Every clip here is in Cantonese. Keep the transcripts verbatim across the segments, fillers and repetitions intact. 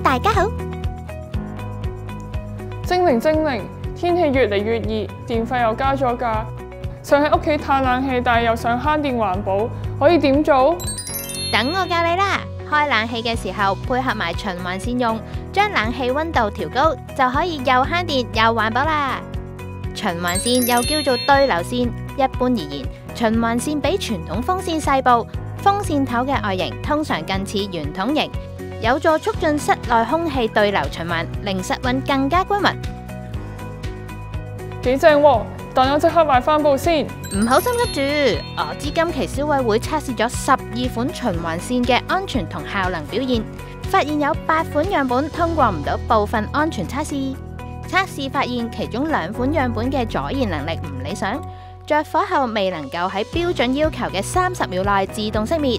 大家好。 精靈精靈，天氣越嚟越熱，電費又加咗價，想喺屋企嘆冷氣，但係又想慳電環保，可以點做？ 等我教你啦！開冷氣嘅時候，配合埋循環扇用，將冷氣溫度調高，就可以又慳電又環保啦。循環扇又叫做對流扇，一般而言，循環扇比傳統風扇細部，風扇頭嘅外形通常近似圓筒形，有助促進室內空氣對流循環，令室溫更加均勻。 幾正喎！等我即刻買翻部先。 唔好心急住，我知今期消委會測試咗十二款循環扇嘅安全同效能表現，發現有八款樣本通過唔到部分安全測試。測試發現其中兩款樣本嘅阻燃能力唔理想，着火後未能夠喺標準要求嘅三十秒內自動熄滅。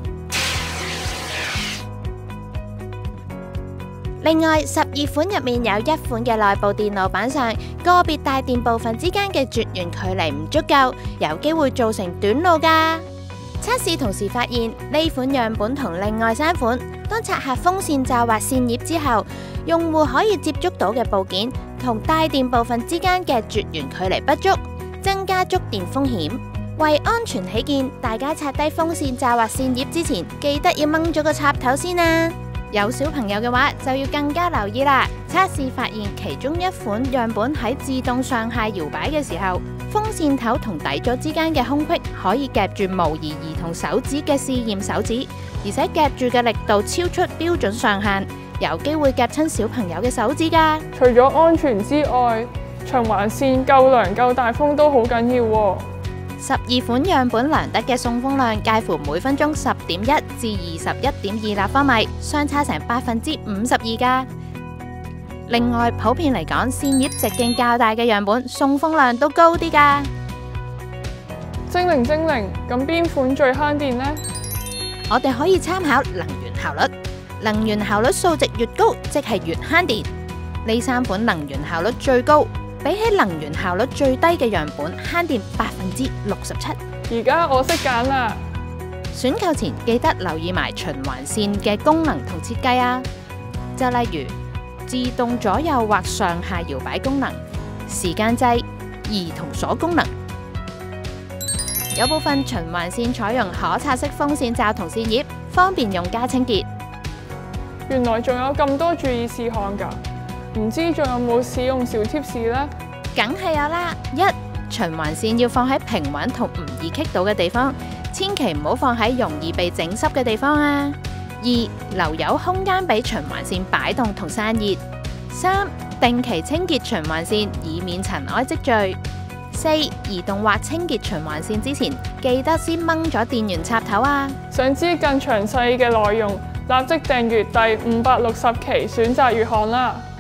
另外，十二款入面有一款嘅內部電路板上個別帶電部分之間嘅絕緣距離唔足夠，有機會造成短路㗎。測試同時發現呢款樣本同另外三款，當拆下風扇罩或扇葉之後，用戶可以接觸到嘅部件同帶電部分之間嘅絕緣距離不足，增加觸電風險。為安全起見，大家拆低風扇罩或扇葉之前，記得要掹咗個插頭先啊！有小朋友嘅話就要更加留意啦。測試發現其中一款樣本喺自動上下搖擺嘅時候，風扇頭同底座之間嘅空隙可以夾住模擬兒童手指嘅試驗手指，而且夾住嘅力度超出標準上限，有機會夾親小朋友嘅手指㗎。 除咗安全之外，循環扇夠涼夠大風都好緊要喎。 十二款樣本量得嘅送風量介乎每分鐘十點一至二十一點二立方米，相差成百分之五十二㗎。另外，普遍嚟講，扇葉直徑較大嘅樣本送風量都高啲㗎。 精靈精靈，咁邊款最慳電呢？ 我哋可以參考能源效率，能源效率數值越高，即係越慳電。呢三款能源效率最高，比起能源效率最低嘅樣本，慳電百分之六十七。 而家我識揀啦。 選購前記得留意埋循環扇嘅功能同設計啊，就例如自動左右或上下搖擺功能、時間掣、兒童鎖功能。有部分循環扇採用可拆式風扇罩同扇葉，方便用家清潔。 原來仲有咁多注意事項㗎。唔知仲有冇使用小貼士呢？ 梗係有啦！一、循環扇要放喺平穩同唔易棘到嘅地方，千祈唔好放喺容易被整濕嘅地方啊！二、留有空間俾循環扇擺動同散熱。三、定期清潔循環扇，以免塵埃積聚。四、移動或清潔循環扇之前，記得先掹咗電源插頭啊！ 想知更詳細嘅內容，立即訂閱第五百六十期選擇月刊啦！